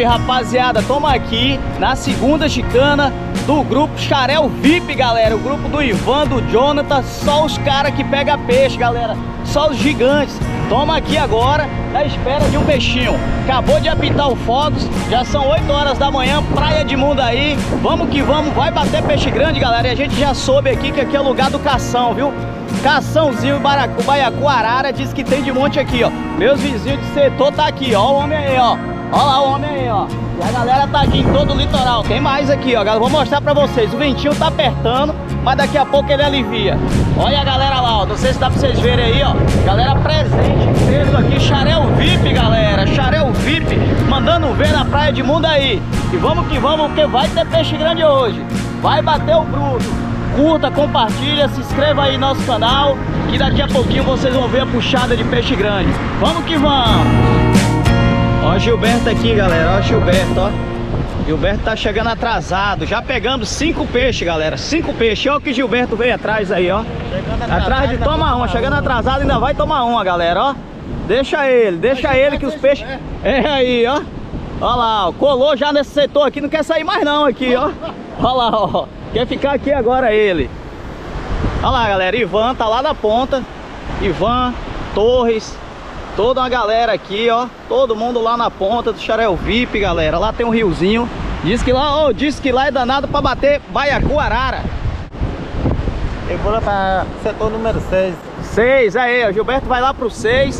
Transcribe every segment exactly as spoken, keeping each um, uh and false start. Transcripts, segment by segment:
rapaziada, estamos aqui na segunda chicana do grupo Xarel V I P, galera. O grupo do Ivan, do Jonathan, só os caras que pegam peixe, galera. Só os gigantes. Toma aqui agora, na espera de um peixinho. Acabou de apitar o Fogos, já são oito horas da manhã, praia de Mundaí. Vamos que vamos, vai bater peixe grande, galera. E a gente já soube aqui que aqui é o lugar do cação, viu? Caçãozinho, Baracu, Baiacu, Arara, diz que tem de monte aqui, ó. Meus vizinhos de setor tá aqui, ó. O homem aí, ó. Ó lá o homem aí, ó. E a galera tá aqui em todo o litoral. Tem mais aqui, ó, galera. Vou mostrar pra vocês. O ventinho tá apertando, mas daqui a pouco ele alivia. Olha a galera lá, ó. Não sei se dá pra vocês verem aí, ó. Galera presente, peso aqui. Xarel V I P, galera. Xarel V I P, mandando ver na praia de Mundaí. E vamos que vamos, porque vai ter peixe grande hoje. Vai bater o bruto. Curta, compartilha, se inscreva aí no nosso canal, que daqui a pouquinho vocês vão ver a puxada de peixe grande. Vamos que vamos! Ó o Gilberto aqui, galera, ó o Gilberto, ó. Gilberto tá chegando atrasado. Já pegamos cinco peixes, galera, cinco peixes. Ó o que Gilberto veio atrás aí, ó. Atrás de tomar uma, chegando atrasado ainda vai tomar uma, galera, ó. Deixa ele, deixa ele que os peixes... É aí, ó. Ó lá, ó. Colou já nesse setor aqui, não quer sair mais não aqui, ó. Ó lá, ó. Quer ficar aqui agora ele. Olha lá, galera, Ivan tá lá na ponta. Ivan, Torres, toda uma galera aqui, ó. Todo mundo lá na ponta do Xarel V I P, galera. Lá tem um riozinho. Diz que lá, ó, diz que lá é danado pra bater Baiacu, Arara. Eu vou lá pra setor número seis. seis, aí, ó. Gilberto vai lá pro seis.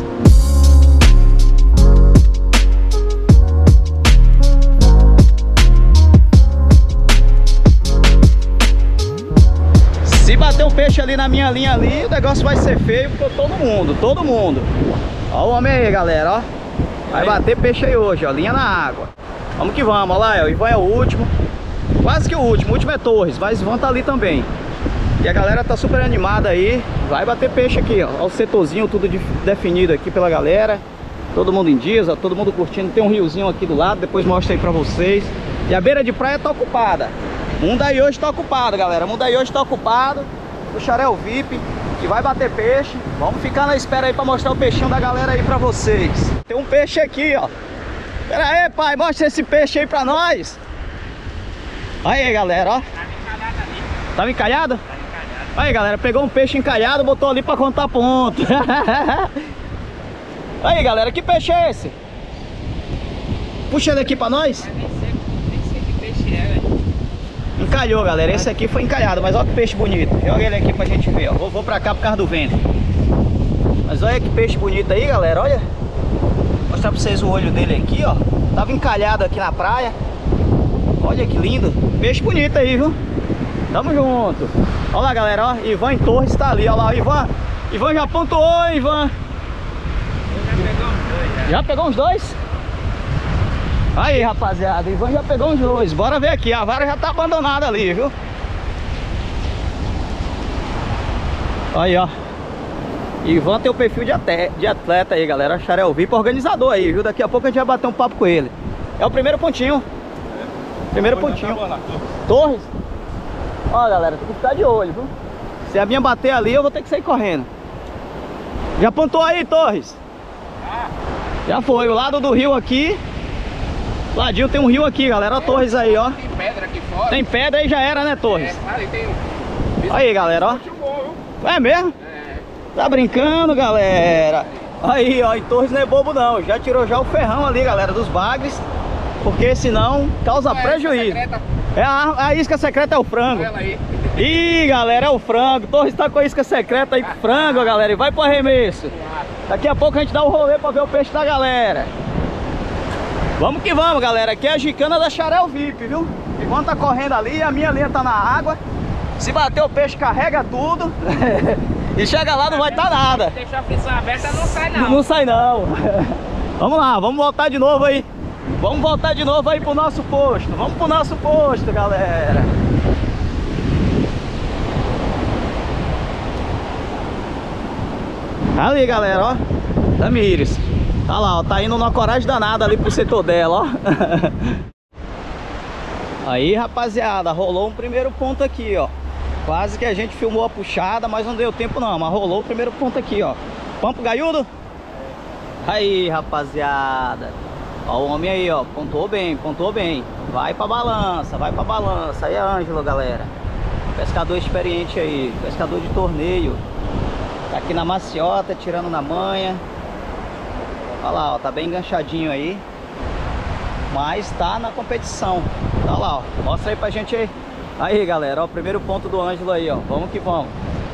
Se bater um peixe ali na minha linha ali, o negócio vai ser feio pra todo mundo, todo mundo. Ó o homem aí, galera, ó. Vai bater peixe aí hoje, ó, linha na água. Vamos que vamos, ó lá, ó, o Ivan é o último. Quase que o último, o último é Torres, mas o Ivan tá ali também. E a galera tá super animada aí. Vai bater peixe aqui, ó. Ó o setorzinho tudo de, definido aqui pela galera. Todo mundo em dias, ó, todo mundo curtindo. Tem um riozinho aqui do lado, depois mostro aí pra vocês. E a beira de praia tá ocupada. Mundaí hoje tá ocupado, galera. Mundaí hoje tá ocupado. O Xarel V I P, que vai bater peixe. Vamos ficar na espera aí pra mostrar o peixinho da galera aí pra vocês. Tem um peixe aqui, ó. Pera aí, pai, mostra esse peixe aí pra nós. Aí, galera, ó. Tava encalhado? Aí, galera, pegou um peixe encalhado, botou ali pra contar ponto. Aí, galera, que peixe é esse? Puxa ele aqui pra nós. Encalhou, galera, esse aqui foi encalhado, mas olha que peixe bonito. Joga ele aqui pra gente ver, ó. Vou, vou pra cá por causa do vento. Mas olha que peixe bonito aí, galera, olha. Vou mostrar pra vocês o olho dele aqui, ó. Tava encalhado aqui na praia. Olha que lindo. Peixe bonito aí, viu? Tamo junto. Olha lá, galera, ó. Ivan Torres tá ali, olha lá, Ivan. Ivan já pontuou, Ivan. Já pegou uns dois, já. Já pegou uns dois? Aí, rapaziada, Ivan já pegou uns dois. Bora ver aqui, a vara já tá abandonada ali, viu? Aí, ó. Ivan tem o perfil de atleta, de atleta aí, galera. Xarel V I P, organizador aí, viu? Daqui a pouco a gente vai bater um papo com ele. É o primeiro pontinho. É. Primeiro pontinho. Lá, Torres. Ó, galera, tem que ficar de olho, viu? Se a minha bater ali, eu vou ter que sair correndo. Já pontou aí, Torres? Ah. Já foi, o lado do rio aqui. Ladinho tem um rio aqui, galera. Ó, é, Torres aí, ó. Tem pedra aqui fora. Tem pedra aí, já era, né, Torres? É, ali tem... Aí, galera, ó. É mesmo? É. Tá brincando, galera? Aí, ó, em Torres não é bobo não. Já tirou já o ferrão ali, galera, dos bagres. Porque senão causa é, prejuízo. É a, a isca secreta é o frango. Olha aí. Ih, galera, é o frango. Torres tá com a isca secreta aí com frango, galera. E vai pro arremesso. Daqui a pouco a gente dá um rolê pra ver o peixe da galera. Vamos que vamos, galera. Aqui é a gicana da Xarel V I P, viu? Enquanto tá correndo ali, a minha linha tá na água. Se bater o peixe, carrega tudo. E chega lá, não vai estar tá nada. Deixar a frição aberta, não sai não. Não sai não. Vamos lá, vamos voltar de novo aí. Vamos voltar de novo aí pro nosso posto. Vamos pro nosso posto, galera. Ali, galera, ó. Tamires. Tá lá, ó, tá indo numa coragem danada ali pro setor dela, ó. Aí, rapaziada, rolou um primeiro ponto aqui, ó. Quase que a gente filmou a puxada, mas não deu tempo não, mas rolou o primeiro ponto aqui, ó. Pampo gaiudo? Aí, rapaziada. Ó o homem aí, ó. Pontuou bem, pontuou bem. Vai pra balança, vai pra balança. Aí é Ângelo, galera. Pescador experiente aí. Pescador de torneio. Tá aqui na maciota, tirando na manha. Olha lá, ó. Tá bem enganchadinho aí. Mas tá na competição. Olha lá, ó. Mostra aí pra gente aí. Aí, galera, ó. O primeiro ponto do Ângelo aí, ó. Vamos que vamos.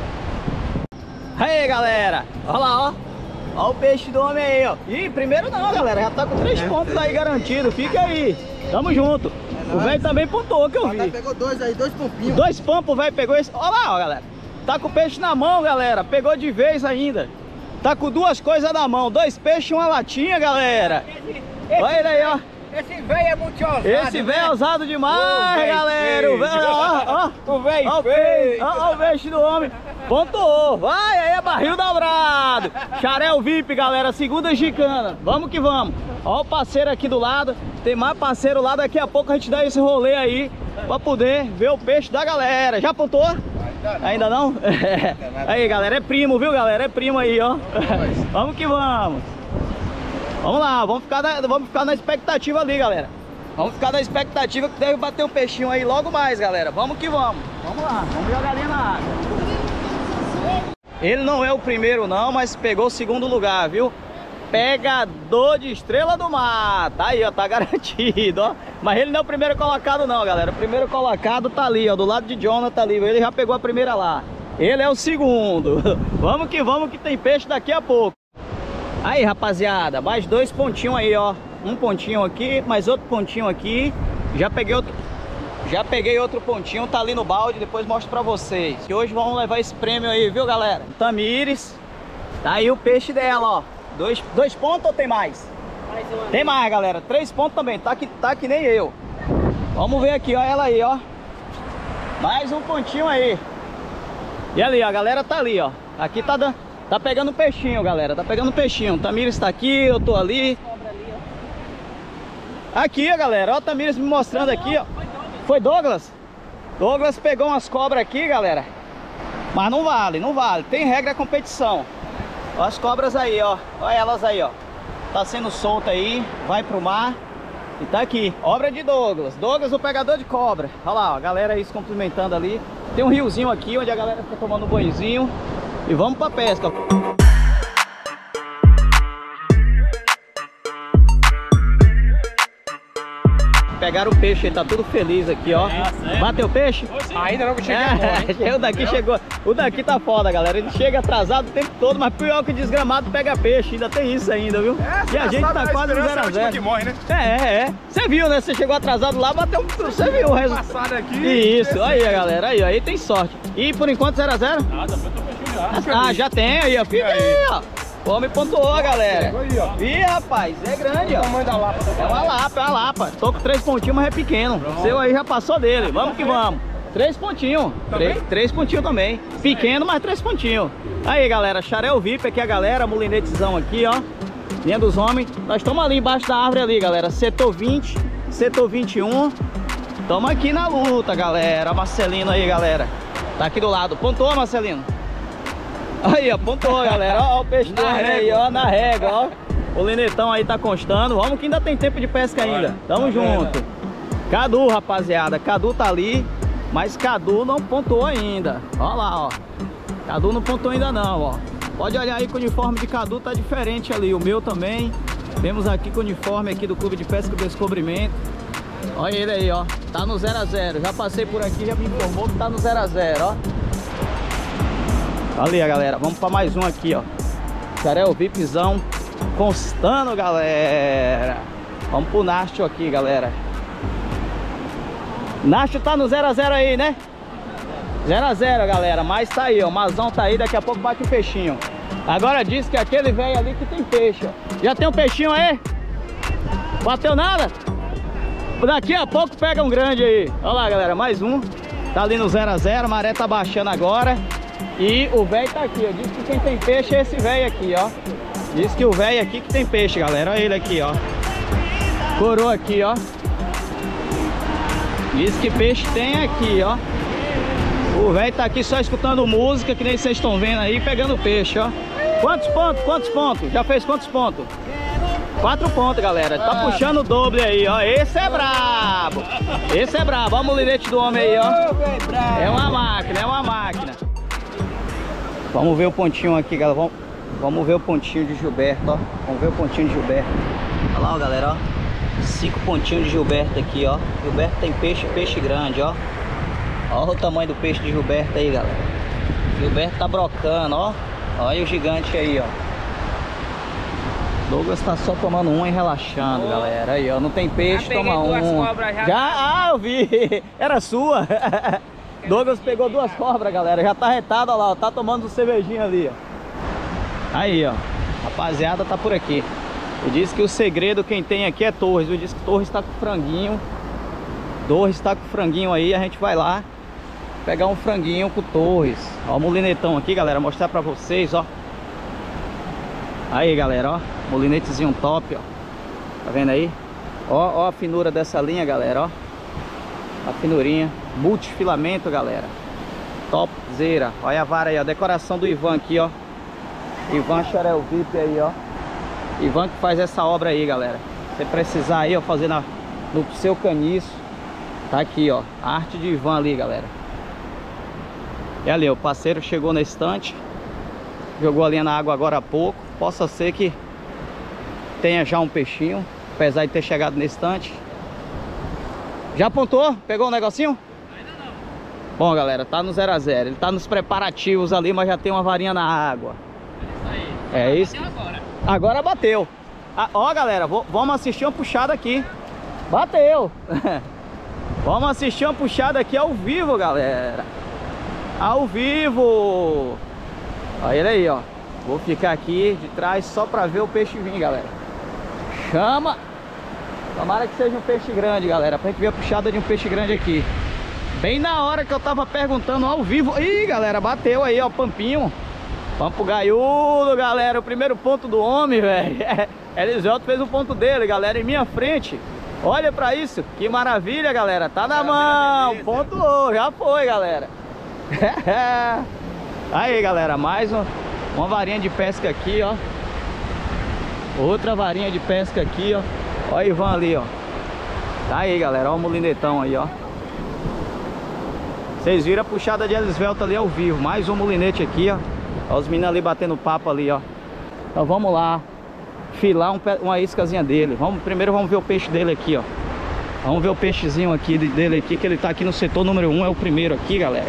Aí, galera. Olha lá, ó. Olha o peixe do homem aí, ó. Ih, primeiro não, galera. Já tá com três pontos aí garantido. Fica aí. Tamo junto. É o velho também pontuou, que eu vi. Pegou dois aí, dois pompinhos. Dois pampos, o velho pegou esse. Olha lá, ó, galera. Tá com o peixe na mão, galera. Pegou de vez ainda. Tá com duas coisas na mão. Dois peixes e uma latinha, galera. Esse, esse Olha ele aí, ó. Esse velho é muito ousado. Esse velho é ousado demais, galera. O velho, ó, ó. O velho ó, feio. Ó, ó o peixe do homem. Pontuou. Vai, aí é barril dobrado. Xarel V I P, galera. Segunda gicana. Vamos que vamos. Ó o parceiro aqui do lado. Tem mais parceiro lá. Daqui a pouco a gente dá esse rolê aí pra poder ver o peixe da galera. Já pontuou? Ainda não? Aí, galera. É primo, viu, galera? É primo aí, ó. Vamos que vamos. Vamos lá, vamos ficar, na, vamos ficar na expectativa ali, galera. Vamos ficar na expectativa que deve bater um peixinho aí logo mais, galera. Vamos que vamos. Vamos lá, vamos jogar ali na água. Ele não é o primeiro não, mas pegou o segundo lugar, viu? Pegador de estrela do mar. Tá aí, ó, tá garantido, ó. Mas ele não é o primeiro colocado não, galera. O primeiro colocado tá ali, ó, do lado de Jonathan ali. Ele já pegou a primeira lá. Ele é o segundo. Vamos que vamos que tem peixe daqui a pouco. Aí, rapaziada, mais dois pontinhos aí, ó. Um pontinho aqui, mais outro pontinho aqui. Já peguei outro, já peguei outro pontinho, tá ali no balde, depois mostro pra vocês. E hoje vamos levar esse prêmio aí, viu, galera? Tamires. Tá aí o peixe dela, ó. Dois, dois pontos ou tem mais? Mais uma. Tem mais, galera. Três pontos também, tá que, tá que nem eu. Vamos ver aqui, ó, ela aí, ó. Mais um pontinho aí. E ali, ó, a galera tá ali, ó. Aqui tá dando... Tá pegando peixinho, galera. Tá pegando peixinho. Tamires tá aqui, eu tô ali. Aqui, ó, galera. Ó, o Tamires me mostrando aqui, ó. Foi Douglas? Douglas pegou umas cobras aqui, galera. Mas não vale, não vale. Tem regra a competição. Ó as cobras aí, ó. Olha elas aí, ó. Tá sendo solta aí. Vai pro mar. E tá aqui. Obra de Douglas. Douglas, o pegador de cobra. Olha lá, ó. A galera aí se cumprimentando ali. Tem um riozinho aqui onde a galera fica tomando um banhozinho. E vamos pra pesca. Pegaram o peixe, ele tá tudo feliz aqui, ó. É, bateu o peixe? Ainda não cheguei é, agora, o daqui chegou. O daqui tá foda, galera. Ele chega atrasado o tempo todo, mas pior que desgramado pega peixe. Ainda tem isso ainda, viu? É, e a gente tá quase no zero a zero. Que morre, né? É, é, é. Você viu, né? Você chegou atrasado lá, bateu um... Você viu o resultado aqui. Isso, aí, galera. Aí, aí tem sorte. E por enquanto zero a zero? Nada, eu tô peixinho já. Ah, já tem aí, ó. Fica aí, ó. O homem pontuou, galera. Ih, rapaz, é grande, ó. O tamanho da lapa. É uma lapa, é uma lapa. Tô com três pontinhos, mas é pequeno. O seu aí já passou dele. Vamos que vamos. Três pontinhos. Três, três pontinhos também. Pequeno, mas três pontinhos. Aí, galera, Xarel V I P aqui a galera. Mulinetezão aqui, ó. Linha dos homens. Nós estamos ali embaixo da árvore ali, galera. Setor vinte, setor vinte e um. Estamos aqui na luta, galera. Marcelino aí, galera. Tá aqui do lado. Pontuou, Marcelino? Aí, ó, pontuou, galera. Ó, o peixe do homem aí, ó, na régua, ó. O linetão aí tá constando. Vamos que ainda tem tempo de pesca ainda. Tamo junto. Cadu, rapaziada. Cadu tá ali, mas Cadu não pontuou ainda. Ó lá, ó. Cadu não pontuou ainda não, ó. Pode olhar aí que o uniforme de Cadu tá diferente ali. O meu também. Temos aqui com o uniforme aqui do Clube de Pesca do Descobrimento. Olha ele aí, ó. Tá no zero a zero. Já passei por aqui, já me informou que tá no zero a zero, ó. Ali, galera, vamos para mais um aqui, ó. Xarel VIPzão constando, galera. Vamos pro Nacho aqui, galera. Nacho tá no zero a zero aí, né? zero a zero, galera. Mas tá aí, ó. O Mazão tá aí, daqui a pouco bate o peixinho. Agora diz que aquele velho ali que tem peixe, ó. Já tem um peixinho aí? Bateu nada? Daqui a pouco pega um grande aí. Olha lá, galera, mais um. Tá ali no zero a zero, a maré tá baixando agora. E o velho tá aqui, ó. Diz que quem tem peixe é esse velho aqui, ó. Diz que o velho aqui que tem peixe, galera. Olha ele aqui, ó. Coroa aqui, ó. Diz que peixe tem aqui, ó. O velho tá aqui só escutando música, que nem vocês estão vendo aí, pegando peixe, ó. Quantos pontos? Quantos pontos? Já fez quantos pontos? Quatro pontos, galera. Tá ah. puxando o doble aí, ó. Esse é brabo. Esse é brabo. Olha o mulinete do homem aí, ó. É uma máquina, é uma máquina. Vamos ver o pontinho aqui, galera. Vamos, vamos ver o pontinho de Gilberto, ó. Vamos ver o pontinho de Gilberto. Olha lá, ó, galera, ó. Cinco pontinhos de Gilberto aqui, ó. Gilberto tem peixe, peixe grande, ó. Olha o tamanho do peixe de Gilberto aí, galera. Gilberto tá brocando, ó. Olha o gigante aí, ó. Douglas tá só tomando um e relaxando, oh. galera. Aí, ó. Não tem peixe, já toma um. Já... já? Ah, eu vi. Era sua. Douglas pegou duas cobras, galera. Já tá retado, ó lá, ó. Tá tomando um cervejinho ali, ó. Aí, ó. Rapaziada, tá por aqui. Eu disse que o segredo quem tem aqui é Torres. Eu disse que Torres tá com franguinho. Torres tá com franguinho aí. A gente vai lá pegar um franguinho com Torres. Ó o mulinetão aqui, galera. Mostrar pra vocês, ó. Aí, galera, ó. Molinetezinho top, ó. Tá vendo aí? Ó, ó a finura dessa linha, galera, ó. A finurinha. Multifilamento, galera. Topzera. Olha a vara aí, ó. Decoração do Ivan aqui, ó. Ivan Xarel V I P aí, ó. Ivan que faz essa obra aí, galera. Se precisar aí, ó, fazer na, no seu caniço. Tá aqui, ó. A arte de Ivan ali, galera. E ali, ó, o parceiro chegou na estante. Jogou a linha na água agora há pouco. Possa ser que tenha já um peixinho, apesar de ter chegado na estante. Já apontou? Pegou um negocinho? Ainda não. Bom, galera, tá no zero a zero. Ele tá nos preparativos ali, mas já tem uma varinha na água. É isso aí. É isso. Agora. Agora bateu. Ah, ó, galera, vou, vamos assistir uma puxada aqui. Bateu. Vamos assistir uma puxada aqui ao vivo, galera. Ao vivo. Olha ele aí, ó. Vou ficar aqui de trás só pra ver o peixe vir, galera. Chama. Tomara que seja um peixe grande, galera, pra gente ver a puxada de um peixe grande aqui. Bem na hora que eu tava perguntando ao vivo. Ih, galera, bateu aí, ó, pampinho. Pampo gaiudo, galera. O primeiro ponto do homem, velho. Eliselto fez o ponto dele, galera, em minha frente. Olha pra isso, que maravilha, galera. Tá na mão, pontuou, já foi, galera. Aí, galera, mais um, uma varinha de pesca aqui, ó. Outra varinha de pesca aqui, ó. Olha o Ivan ali, ó. Tá aí, galera, ó o mulinetão aí, ó. Vocês viram a puxada de Elisvelto ali ao vivo. Mais um mulinete aqui, ó. Ó os meninos ali batendo papo ali, ó. Então vamos lá filar um, uma iscazinha dele. Vamos, primeiro vamos ver o peixe dele aqui, ó. Vamos ver o peixezinho aqui dele aqui, que ele tá aqui no setor número um. É o primeiro aqui, galera.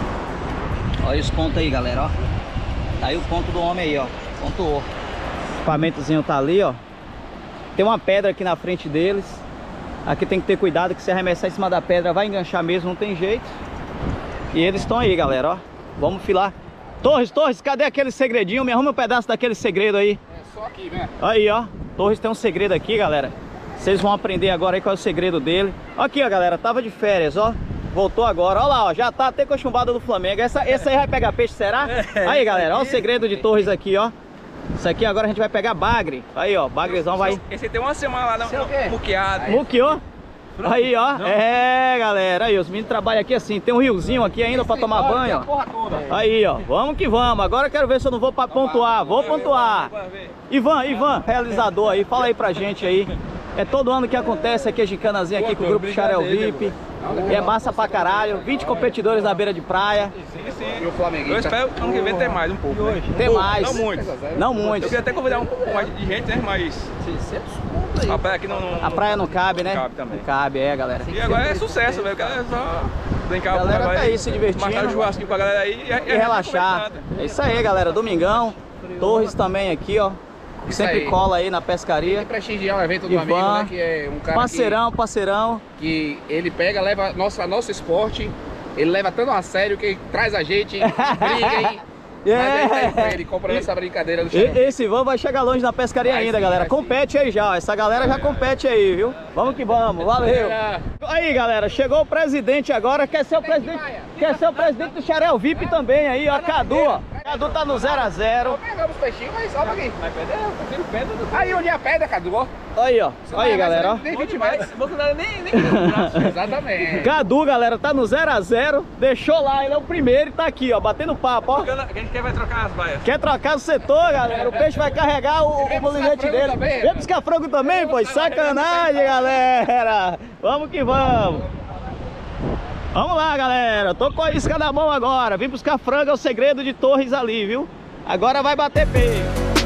Olha os pontos aí, galera, ó. Tá aí o ponto do homem aí, ó. Pontuou. O equipamentozinho tá ali, ó. Tem uma pedra aqui na frente deles. Aqui tem que ter cuidado, que se arremessar em cima da pedra vai enganchar mesmo, não tem jeito. E eles estão aí, galera, ó. Vamos filar. Torres, Torres, cadê aquele segredinho? Me arruma um pedaço daquele segredo aí. É só aqui, né? Aí, ó. Torres tem um segredo aqui, galera. Vocês vão aprender agora aí qual é o segredo dele. Aqui, ó, galera, tava de férias, ó. Voltou agora, ó lá, ó. Já tá até com a chumbada do Flamengo. Essa, esse aí vai pegar peixe, será? Aí, galera, ó o segredo de Torres aqui, ó. Isso aqui agora a gente vai pegar bagre. Aí, ó, bagrezão vai... Esse tem uma semana lá, não, muqueado. Muqueou? Aí, ó. Não. É, galera. Aí, os meninos trabalham aqui assim. Tem um riozinho aqui ainda pra tomar banho, ó. Aí, ó. Vamos que vamos. Agora eu quero ver se eu não vou pra pontuar. Vou pontuar. Ivan, Ivan, realizador aí. Fala aí pra gente aí. É todo ano que acontece aqui a gincanazinha aqui com o grupo Xarel V I P. E é massa pra caralho. vinte competidores na beira de praia. Sim, sim. Eu espero que ano que vem ter mais um pouco. Né? Tem mais. Não muito. Não muito. Eu queria até convidar um pouco mais de gente, né? Mas... a praia aqui não, não... A praia não cabe, né? Não cabe também. Não cabe, é, galera. E agora é sucesso, velho. O cara é só brincar. A galera tá aí se divertindo. Marcar um churrasquinho com a galera aí e, e relaxar. É isso aí, galera. Domingão. Torres também aqui, ó. Sempre cola aí na pescaria. Tem que prestigiar o evento do Ivan, amigo, né? Que é um cara parceirão, que, parceirão. Que ele pega, leva nosso, nosso esporte. Ele leva tanto a sério que traz a gente, briga, hein? É. Mas ele compra essa brincadeira do Xarel. Esse Ivan vai chegar longe na pescaria vai ainda, sim, galera. Compete aí já, essa galera já compete aí, viu? Vamos que vamos, valeu. Aí, galera, chegou o presidente agora. Quer ser o presidente? Quer ser o presidente do Xarel V I P também aí, ó, Cadu, ó. Cadu tá no zero a zero. Pegamos os peixinhos, mas solta aqui. Vai perder? Eu prefiro pedra do que... Aí onde é a pedra, Cadu? Aí, ó. Aí, galera, ó. Nem vinte mais. Nem, nem exatamente. Cadu, galera, tá no zero a zero. Deixou lá, ele é o primeiro e tá aqui, ó, batendo papo, ó. Quem quer vai trocar as baias? Quer trocar o setor, galera? O peixe vai carregar o, o molinete dele. Também, Vem buscar frango também, pô. Sacanagem, galera. Vamos que vamos. Vamos lá, galera. Tô com a isca na mão agora. Vim buscar frango, é o segredo de Torres ali, viu? Agora vai bater peixe.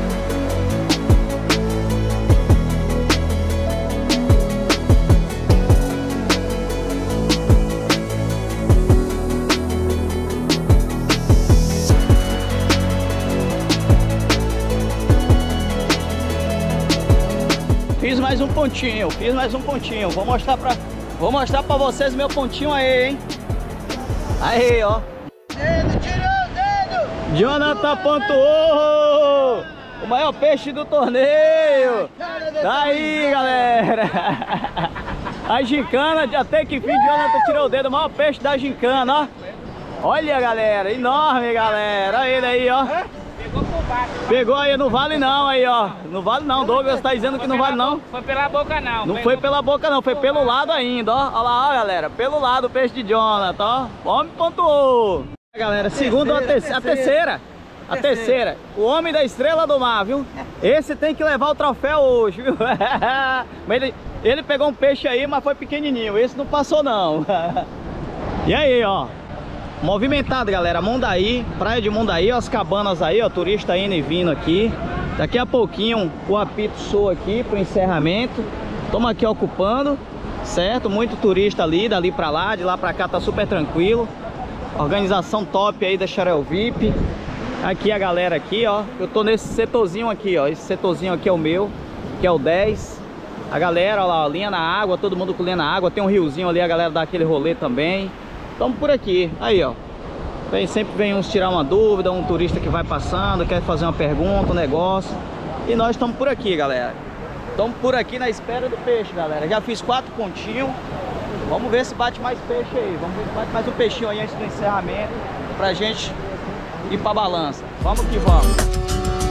Fiz mais um pontinho, fiz mais um pontinho. Vou mostrar pra, vou mostrar pra vocês meu pontinho aí, hein? Aí, ó. Dedo, tirou o dedo! Jonathan pontuou! O maior peixe do torneio! Tá aí, galera! A gincana, até que fim, Jonathan tirou o dedo. O maior peixe da gincana, ó. Olha, galera, enorme, galera. Olha ele aí, ó. Pegou por baixo. Pegou aí, não vale não aí, ó. Não vale não, Douglas tá dizendo que não vale não. Foi pela boca não. Não foi pela boca não, foi pelo lado ainda, ó. Olha lá, ó, galera. Pelo lado o peixe de Jonathan, ó. O homem pontuou. Galera, segunda ou a terceira? A terceira. A terceira. O homem da estrela do mar, viu? Esse tem que levar o troféu hoje, viu? Mas ele, ele pegou um peixe aí, mas foi pequenininho. Esse não passou não. E aí, ó. Movimentado, galera, Mondaí, praia de Mondaí, ó, as cabanas aí, ó, turista indo e vindo aqui. Daqui a pouquinho o apito soa aqui pro encerramento. Estamos aqui ocupando, certo? Muito turista ali, dali pra lá, de lá pra cá tá super tranquilo. Organização top aí da Xarel V I P. Aqui a galera aqui, ó. Eu tô nesse setorzinho aqui, ó. Esse setorzinho aqui é o meu, que é o dez. A galera, ó lá, ó, linha na água, todo mundo com linha na água. Tem um riozinho ali, a galera dá aquele rolê também. Estamos por aqui, aí ó. Vem, sempre vem uns tirar uma dúvida, um turista que vai passando, quer fazer uma pergunta, um negócio. E nós estamos por aqui, galera. Estamos por aqui na espera do peixe, galera. Já fiz quatro pontinhos. Vamos ver se bate mais peixe aí. Vamos ver se bate mais um peixinho aí antes do encerramento, pra gente ir pra balança. Vamos que vamos.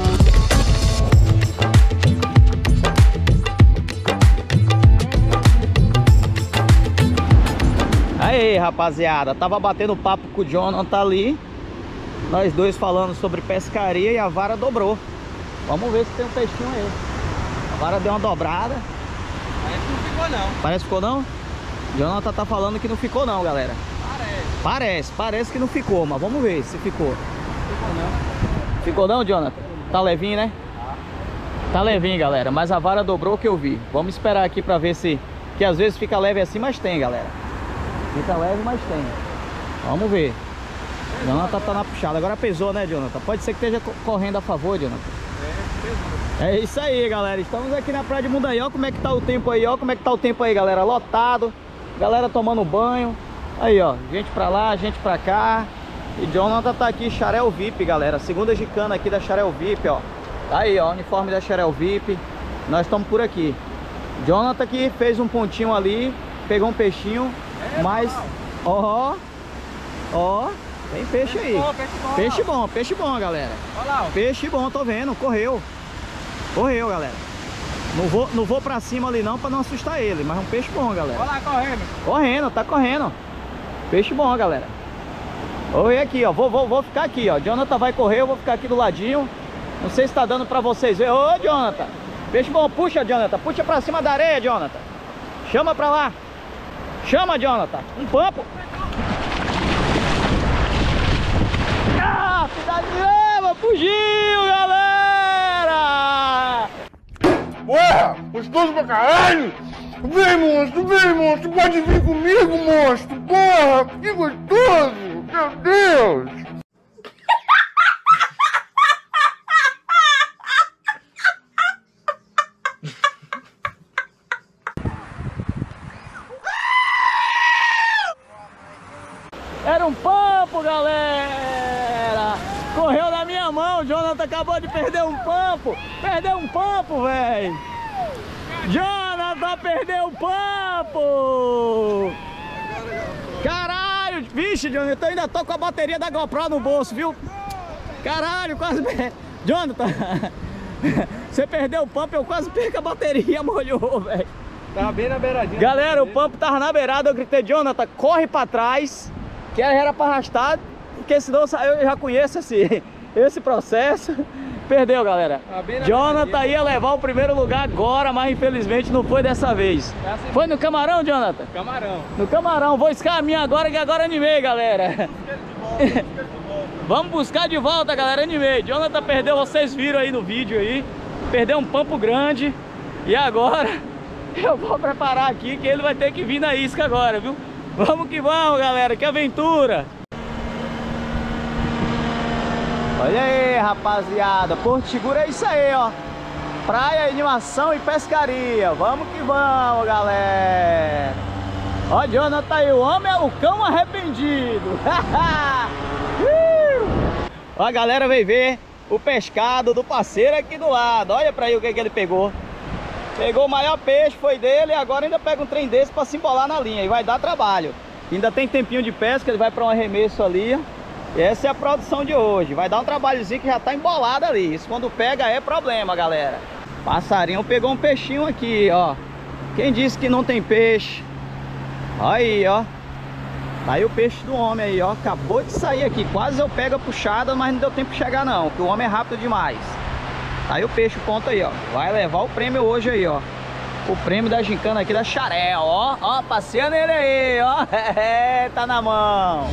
Aí, rapaziada, tava batendo papo com o Jonathan ali. Nós dois falando sobre pescaria e a vara dobrou. Vamos ver se tem um peixinho aí. A vara deu uma dobrada. Parece que não ficou não. Parece que ficou não? Jonathan tá falando que não ficou não, galera. Parece. Parece, parece que não ficou, mas vamos ver se ficou. Ficou não. Ficou não, Jonathan? Tá levinho, né? Tá levinho, galera, mas a vara dobrou que eu vi. Vamos esperar aqui pra ver se... Que às vezes fica leve assim, mas tem, galera. Fica leve, mas tem. Vamos ver. Jonathan tá na puxada. Agora pesou, né, Jonathan? Pode ser que esteja correndo a favor, Jonathan. É, pesou. É isso aí, galera. Estamos aqui na praia de Mondaí. Ó como é que tá o tempo aí, ó. Como é que tá o tempo aí, galera. Lotado. Galera tomando banho. Aí, ó. Gente pra lá, gente pra cá. E Jonathan tá aqui, Xarel V I P, galera. Segunda gicana aqui da Xarel V I P, ó. Tá aí, ó. Uniforme da Xarel V I P. Nós estamos por aqui. Jonathan que fez um pontinho ali. Pegou um peixinho. Mas, ó, ó, tem peixe aí. Bom, peixe bom, peixe bom, peixe bom, galera. Olha lá, ó. Peixe bom, tô vendo, correu. Correu, galera. Não vou, não vou pra cima ali não pra não assustar ele, mas é um peixe bom, galera. Olha lá, correndo. Correndo, tá correndo. Peixe bom, galera. Oi, aqui, ó, vou, vou, vou ficar aqui, ó. Jonathan vai correr, eu vou ficar aqui do ladinho. Não sei se tá dando pra vocês verem. Ô, Jonathan. Peixe bom, puxa, Jonathan. Puxa pra cima da areia, Jonathan. Chama pra lá. Chama, Jonathan. Um pampo. Ah, cidade leva, fugiu, galera. Ué, gostoso pra caralho. Vem, monstro, vem, monstro. Pode vir comigo, monstro. Porra, que gostoso. Meu Deus. Era um pampo, galera! Correu na minha mão, o Jonathan acabou de perder um pampo! Perdeu um pampo, velho! Jonathan perdeu um pampo! Caralho! Vixe, Jonathan, eu ainda tô com a bateria da GoPro no bolso, viu? Caralho, quase... Jonathan, você perdeu o pump, eu quase perco a bateria, molhou, velho. Tava bem na beiradinha. Galera, o pump tava na beirada, eu gritei, Jonathan, corre pra trás, que era pra arrastar, porque senão eu já conheço esse, esse processo. Perdeu, galera. Jonathan ia levar o primeiro lugar agora, mas infelizmente não foi dessa vez. É assim. Foi no Camarão, Jonathan? Camarão. No Camarão. Vou escar a minha agora, que agora animei, galera. Vamos buscar de volta, galera, animei. Jonathan perdeu, vocês viram aí no vídeo aí. Perdeu um pampo grande. E agora eu vou preparar aqui, que ele vai ter que vir na isca agora, viu? Vamos que vamos, galera, que aventura. Olha aí, rapaziada, Porto Seguro é isso aí, ó. Praia, animação e pescaria. Vamos que vamos, galera. Ó, Jonathan aí, o homem é o cão arrependido. Ó, a galera veio ver o pescado do parceiro aqui do lado. Olha pra aí o que, que ele pegou. Pegou o maior peixe, foi dele, e agora ainda pega um trem desse pra se embolar na linha. E vai dar trabalho. Ainda tem tempinho de pesca, ele vai pra um arremesso ali. E essa é a produção de hoje. Vai dar um trabalhozinho que já tá embolado ali. Isso quando pega é problema, galera. Passarinho pegou um peixinho aqui, ó. Quem disse que não tem peixe? Aí, ó. Tá aí o peixe do homem aí, ó. Acabou de sair aqui. Quase eu pego a puxada, mas não deu tempo de chegar não, porque o homem é rápido demais. Tá aí o peixe, ponto aí, ó. Vai levar o prêmio hoje aí, ó. O prêmio da gincana aqui da Xarel, ó. Ó, passeando ele aí, ó. Tá na mão.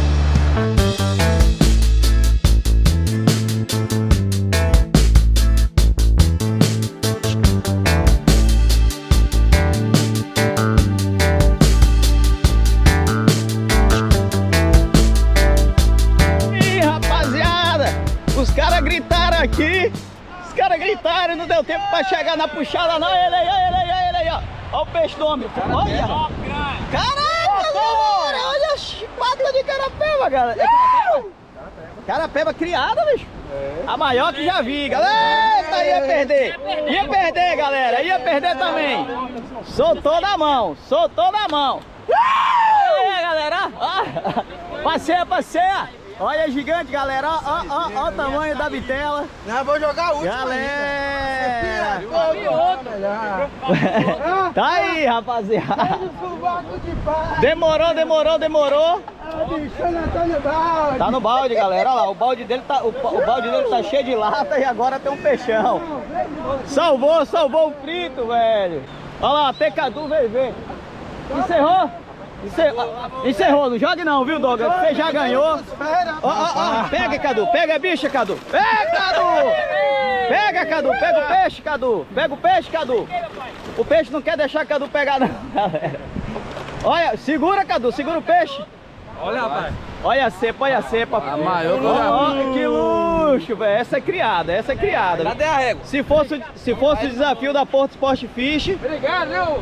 Aqui, os caras gritaram, não deu tempo pra chegar na puxada não. Ele aí, ele aí, ele aí, ó. Olha o peixe do homem. Olha. Caraca, galera. Olha a chibata de carapeba, galera. É carapeba criada, bicho. A maior que já vi, galera. Eita, ia perder. Ia perder, galera. Ia perder também. Soltou na mão, soltou na mão. Olha aí, galera. Ó. Passeia, passeia. Olha, gigante, galera, ó, ó, ó, ó o tamanho da vitela. Não, vou jogar a última. Galera! Tá aí, rapaziada. Demorou, demorou, demorou. Tá no balde, galera. Olha lá, o balde dele tá, o, o balde dele tá cheio de lata e agora tem um peixão. Salvou, salvou o frito, velho. Olha lá, até Cadu veio ver. Encerrou? Encerrou, encerrou, não jogue não, viu, Douglas? Você já ganhou. Ó, ó, ó, pega, Cadu, pega a bicha, Cadu. Pega, Cadu! Pega, Cadu, pega o peixe, Cadu. Pega o peixe, Cadu. O peixe não quer deixar Cadu pegar não, galera. Olha, segura, Cadu, segura o peixe. Olha, rapaz. Olha a cepa, olha a cepa. A maior que eu já vi. Que luxo, velho. Essa é criada, essa é criada. Cadê a régua? Se fosse, se fosse o desafio da Porto Sport Fish. Obrigado, meu.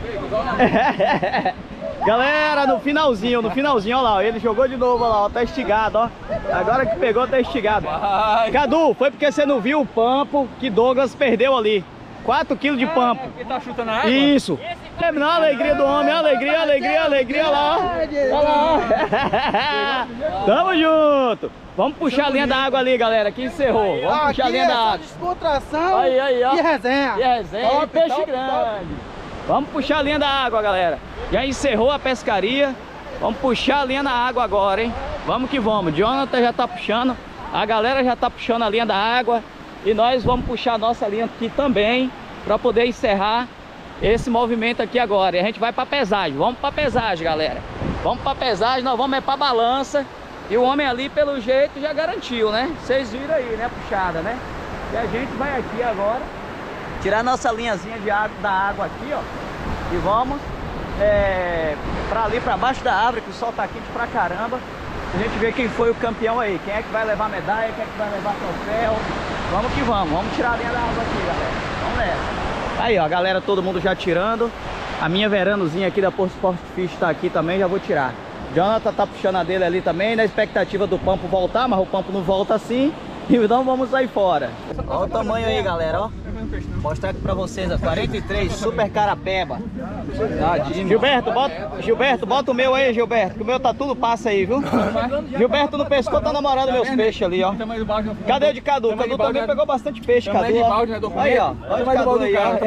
Galera, no finalzinho, no finalzinho, olha lá, ele jogou de novo, olha lá, ó, tá estigado, ó. Agora que pegou, tá estigado. Vai. Cadu, foi porque você não viu o pampo que Douglas perdeu ali. quatro quilos de pampo. É, porque tá chutando a água? Isso. Terminou a alegria do homem, alegria, alegria, alegria, lá, ó. Olha lá, ó. Tamo junto. Vamos puxar a linha da água ali, galera, que encerrou. Vamos puxar a linha da água. Descontração aí, aí, ó. E resenha. E resenha, top, e peixe top, grande. Top. Vamos puxar a linha da água, galera. Já encerrou a pescaria. Vamos puxar a linha da água agora, hein? Vamos que vamos. Jonathan já tá puxando. A galera já tá puxando a linha da água. E nós vamos puxar a nossa linha aqui também, para poder encerrar esse movimento aqui agora. E a gente vai para pesagem. Vamos para pesagem, galera. Vamos para pesagem, nós vamos é para balança. E o homem ali, pelo jeito, já garantiu, né? Vocês viram aí, né? Puxada, né? E a gente vai aqui agora tirar nossa linhazinha de água, da água aqui, ó. E vamos é, para ali, para baixo da árvore, que o sol tá quente pra caramba. A gente vê quem foi o campeão aí. Quem é que vai levar medalha, quem é que vai levar troféu. Vamos que vamos, vamos tirar a linha da água aqui, galera. Vamos nessa. Aí, ó, a galera, todo mundo já tirando. A minha veranozinha aqui da Porto Sport Fish tá aqui também, já vou tirar. Jonathan tá puxando a dele ali também, na expectativa do pampo voltar, mas o pampo não volta assim. Então vamos sair fora. Olha o tamanho aí, galera, ó. Mostrar aqui pra vocês, ó, quarenta e três, super carapeba. Tadinho. Gilberto, bota, Gilberto, bota o meu aí, Gilberto, que o meu tá tudo passa aí, viu? Gilberto no pescoço tá namorando meus peixes ali, ó. Cadê o de Cadu? O Cadu também pegou bastante peixe, Cadu. Aí, ó. Olha o Cadu aí, ó.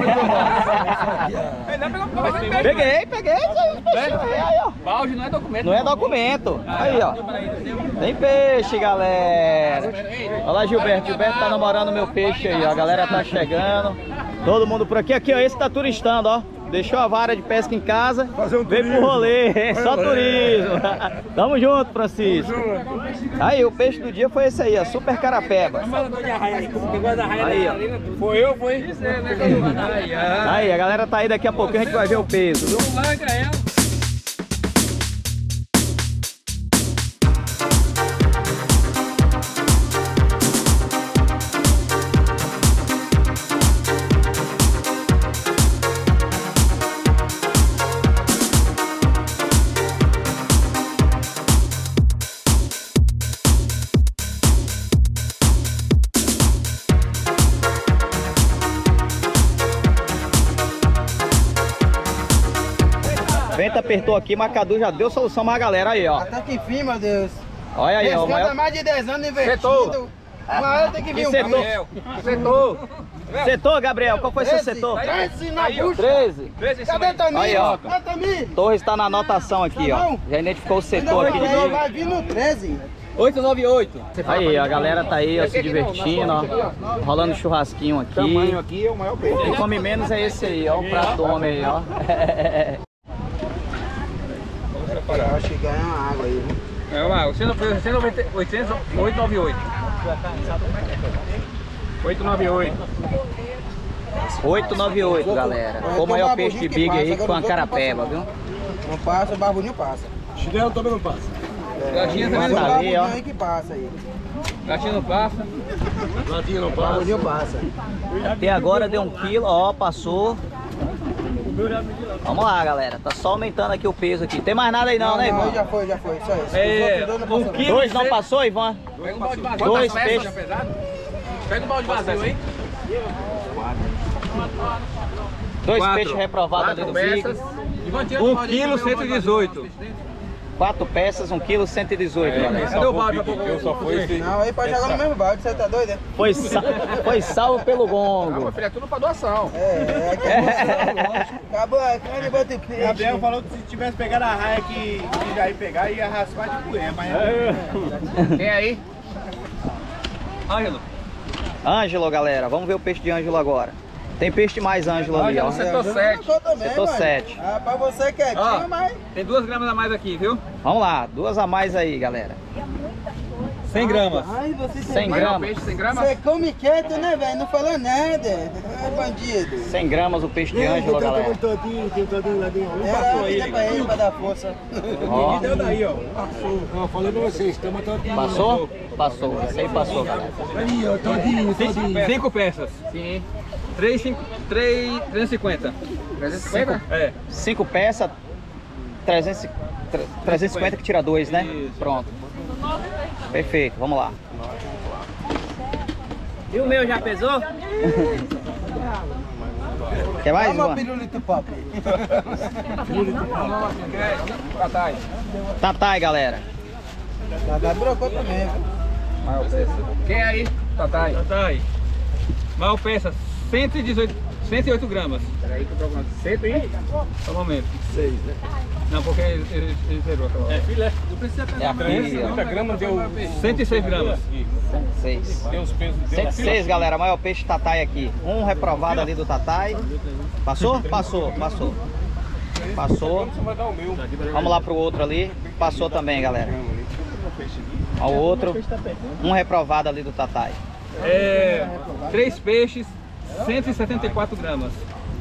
Peguei, peguei. Aí, ó. Balde não é documento. Não é documento. Aí, ó. Tem peixe, galera. Olha lá, Gilberto. Gilberto tá namorando meu peixe aí, ó. A galera tá chegando. Todo mundo por aqui. Aqui, ó. Esse tá turistando, ó. Deixou a vara de pesca em casa. Fazer um veio turismo. pro rolê. É só turismo. Tamo junto, Francisco. Aí, o peixe do dia foi esse aí, ó. Super carapeba. Aí, ó. Foi eu, foi? Aí, a galera tá aí, daqui a pouquinho a gente vai ver o peso. Vento apertou aqui, mas Cadu já deu solução pra galera aí, ó. Até que enfim, meu Deus. Olha aí, ó. Pescando há Maior... mais de dez anos investindo. Uma hora tem que vir Que um setor? peixe. Setor. Setor, Gabriel, qual foi seu setor? treze na bucha. treze. Cadê Tamir? Aí, ó. Cadê Tamir? Torres tá na anotação aqui, ó. Já identificou o setor aqui. Ainda vai vir no treze. oito nove oito. Aí, ó, a galera tá aí, ó, se divertindo, ó. Rolando churrasquinho aqui. Tamanho aqui é o maior peixe. Quem come menos é esse aí, ó. O prato do homem aí, ó. Acho que ganha uma água aí, viu? É lá, oitocentos e noventa e oito. oitocentos e noventa e oito. oitocentos e noventa e oito. oito nove oito, galera. Foi o maior peixe de big aí, que foi uma carapeba, viu? Não passa, o barbudinho passa. Chinelo também não passa. Gatinha também Mas não o tá passa. ali, ó. barbudinho aí que passa aí. Gatinha não passa. Latinha não O passa. barbudinho passa. Até agora deu um quilo, ó, passou. Vamos lá, galera. Tá só aumentando aqui o peso aqui. Tem mais nada aí não, né, Não, Ivan? já foi, já foi. Só isso. É, Os outros dois não um passam, quilo. Dois não passou, Ivan? Pega um balde vazio. Dois Quantas peças? peixes. Pega um balde vazio, hein? Dois Quatro. peixes reprovados ali do peças. Big. um quilo cento e dezoito. Quatro peças, um quilo cento e dezoito, galera. Cadê o balde? Eu só fui esse. Não, aí pode jogar no mesmo balde, você tá doido, é? Foi, sa foi salvo pelo gongo. Meu filho, é tudo pra doação. É, é que é lógico. Acabou, é que ele bota o peixe. Gabriel falou que se tivesse pegado a raia que que já ia pegar, ia raspar de colher, mas... Quem aí? Ângelo. Ângelo, galera. Vamos ver o peixe de Ângelo agora. Tem peixe de mais Ângelo ali, ó. Ângelo, setor sete. Setor sete. Ah, pra você quietinho, Ó, mas... tem duas gramas a mais aqui, viu? Vamos lá, duas a mais aí, galera. cem gramas. Ai, você cem Maior gramas. peixe, cem gramas. Você come quieto, né, velho? Não falou nada. É bandido. cem gramas o peixe de Ângelo, galera. todinho, tem todinho lá dentro. Era a vida pra ele, pra dar força. Ó, Deu daí, ó. Passou. Não, falei pra vocês, estamos todinho. passou? Passou. Esse aí passou, galera. Aí, ó, todinho, todinho. Cinco peças. Sim. três, cinco, três, trezentos e cinquenta. trezentos e cinquenta? É. Cinco peças, trezentos, trezentos e cinquenta que tira dois, né? Isso. Pronto. Perfeito, vamos lá. E o meu já pesou? Quer mais, Toma Ivan? pirulito pop. Tatai. Tatai, galera. Tá brocou também, viu? Maior peça. Quem aí? Tatai. Tatai. Maior peça, cento e dezoito, cento e oito gramas. Peraí que eu tô falando. Cento e... Só um momento. seis, né? Não, porque ele, ele, ele zerou aquela hora. É, filé. Não precisa É aqui, ó. gramas deu cento e seis gramas. cento e seis. Deus peso. cento e seis, galera. Maior peixe Tatai aqui. Um reprovado ali do Tatai. Passou? Passou, passou. Passou. Vamos lá pro outro ali. Passou também, galera. Ao outro. Um reprovado ali do Tatai. É, três peixes, cento e setenta e quatro gramas.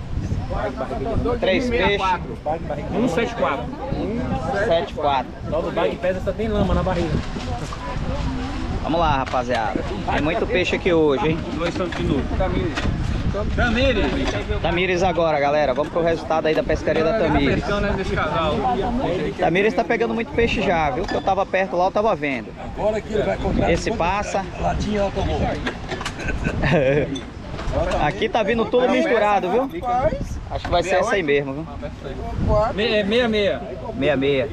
Três peixes. cento e setenta e quatro. sete quatro. Todo bag pesa só tem lama na barriga. Vamos lá, rapaziada. Tem muito peixe aqui hoje, hein? Dois centímetros. Tamires. Tamires. Tamires agora, galera. Vamos pro resultado aí da pescaria da Tamires. Pescando né, desse casal. Tamires tá pegando muito peixe já, viu? Que eu tava perto lá, eu tava vendo. Agora que ele vai contar. Esse passa. Latinha automóvel. Aqui tá vindo tudo misturado, viu? Acho que vai ser essa aí mesmo, viu? Meia, meia, meia. Meia, meia.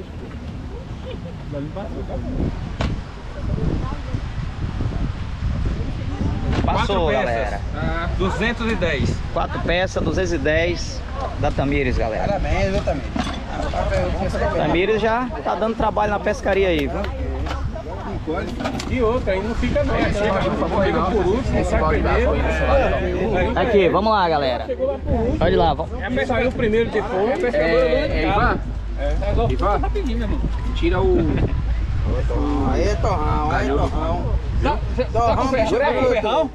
Passou, galera. duzentos e dez. Quatro peças, duzentos e dez da Tamires, galera. Parabéns, viu, Tamires? Tamires já tá dando trabalho na pescaria aí, viu? E outra, aí não fica não. Fica por último, sai primeiro. Aqui, vamos lá, galera. Olha lá, vamos. É saiu primeiro depois. É, é Ivan? Ivan? Rapidinho, meu irmão. Tira o... Aí, torrão, aí, torrão. Tá com ferrão?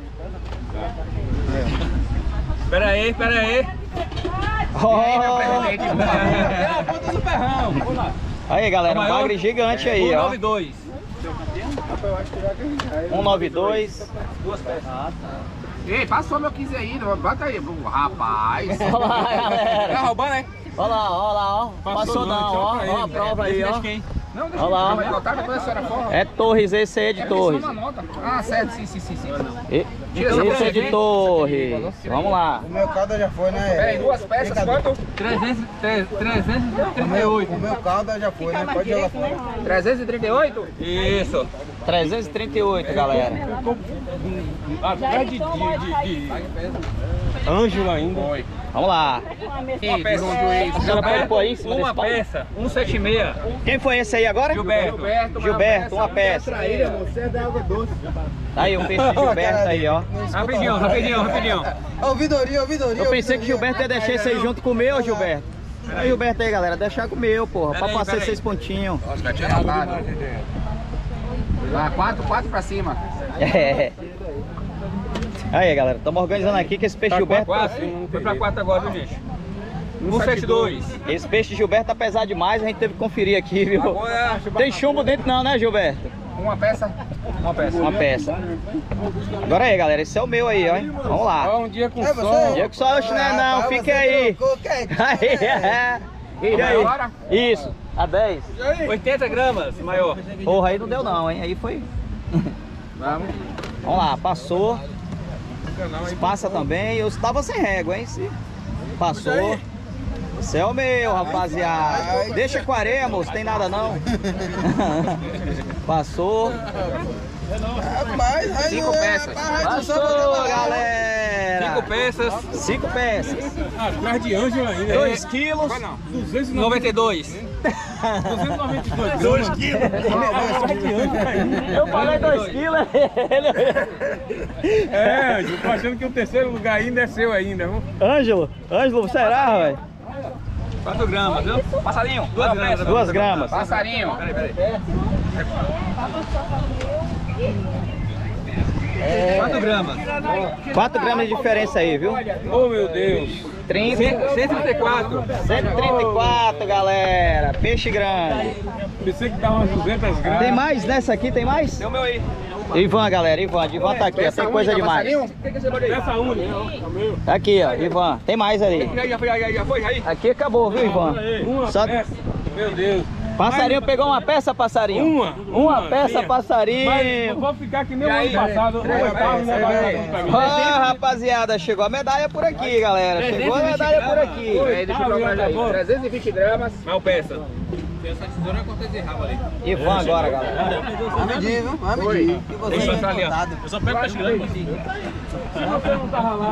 Espera aí, espera aí. Oh. É a ponta do ferrão. Vamos lá. Aí, galera, um bagre gigante aí, ó. cento e noventa e dois. cento e noventa e dois. Duas peças. Ei, passou meu quinze aí, bota aí, rapaz. Olha lá, galera. Tá roubando, né? Olha lá, olha lá, ó. Passou não, ó. Ó a prova aí, ó. Não, deixa Olha lá. eu ver, botar depois a senhora forra. É Torres, esse aí é de Torres. Ah, certo, sim, sim, sim, sim. E- Esse é de Torres. Vamos lá. O meu caldo já foi, né? Peraí, duas peças, quanto? trezentos e trinta e oito. O meu caldo já foi, né? Pode jogar fora. trezentos e trinta e oito? Isso. trezentos e trinta e oito, galera. Atrás de, de, de, de... Ângelo ainda. Foi. Vamos lá. Uma peça. A senhora pode pôr aí em cima Uma desse pau? peça, cento e setenta e seis. Quem foi esse aí agora? Gilberto. Gilberto, Gilberto, uma peça. Você é da água doce. Aí, o peixe de Gilberto aí, ó. Rapidinho, rapidinho, rapidinho. Ouvidoria, ouvidoria. Eu pensei que Gilberto ia deixar isso aí junto com o meu, Gilberto. Aí, Gilberto aí, galera, deixar com o meu, porra, pra Pera aí, passar pera aí. seis pontinhos. Nossa, vai tirar nada. Lá, quatro, quatro pra cima. É. Aí, galera, estamos organizando aqui que esse peixe Gilberto... Quatro, foi pra quatro agora, viu, gente? cento e setenta e dois. Esse peixe Gilberto tá pesado demais, a gente teve que conferir aqui, viu? Agora, Tem chumbo dentro não, né, Gilberto? Uma peça. uma peça. Uma peça. Agora aí, galera, esse é o meu aí, ó. Hein? Vamos lá. Ó, um dia com É sol. você? Dia que só hoje não é não, fica aí. Aí, é. E aí? Isso, a dez. oitenta gramas, maior. Porra, aí não deu não, hein? Aí foi... Vamos. Vamos lá, passou. Passa também. Eu estava sem régua, hein? Se passou. Esse é o meu, rapaziada. Deixa com areia, moço. Tem nada não. Passou. Cinco peças. Passou, galera. Cinco peças. Cinco peças. Atrás de Ângelo ainda. Dois quilos. duzentos e noventa e dois. duzentos e noventa e dois. Dois quilos. Eu falei dois quilos. É, Ângelo, tô achando que o terceiro lugar ainda é seu ainda, viu? Ângelo, Ângelo, será, velho? quatro gramas, viu? Passarinho. Duas gramas. Duas gramas. Passarinho. Peraí, peraí. quatro gramas. Quatro gramas de diferença aí, viu? Oh, meu Deus. trinta. cento e trinta e quatro. cento e trinta e quatro, galera. Peixe grande. Pensei que dava umas duzentas gramas. Tem mais nessa aqui? Tem mais? Tem o meu aí. Ivan, galera. Ivan, Ivan tá aqui, ó. Tem coisa demais. Peça única. Tá aqui, ó. Ivan. Tem mais ali. Já, já foi, já, já foi, aí. Aqui acabou, viu, Ivan? Uma Só... peça. Meu Deus. Passarinho pegou uma peça, passarinho? Uma. Uma peça, passarinho. Mas não vou ficar que nem o ano passado. O oitavo, né? Ó, rapaziada, chegou a medalha por aqui, galera. Chegou a medalha por aqui. Aí, deixa eu provar aí. trezentos e vinte gramas. Mal peça. Ivan agora, galera. Vai medir, viu? Vai medir. E você Deixa eu é passar ali, ó. importado. Eu só pego peixe grande. Se você não tava lá.